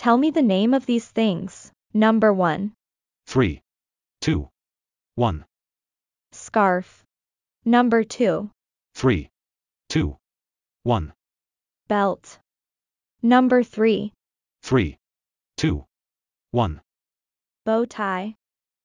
Tell me the name of these things. Number 1. 3, 2, 1. Scarf. Number 2. 3, 2, 1. Belt. Number 3. 3, 2, 1. Bow tie.